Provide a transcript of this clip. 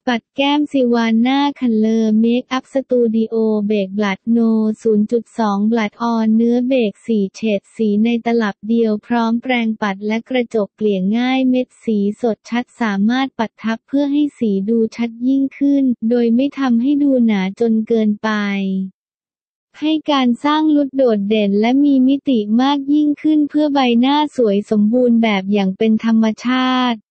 ปัดแก้มซิวานน่าคัลเลอร์เมคอัพสตูดิโอเบกบลัดโน 0.2 บลัดออนเนื้อเบกสีเฉดสีในตลับเดียวพร้อมแปรงปัดและกระจกเกลี่ยง่ายเม็ดสีสดชัดสามารถปัดทับเพื่อให้สีดูชัดยิ่งขึ้นโดยไม่ทำให้ดูหนาจนเกินไปให้การสร้างลุคโดดเด่นและมีมิติมากยิ่งขึ้นเพื่อใบหน้าสวยสมบูรณ์แบบอย่างเป็นธรรมชาติ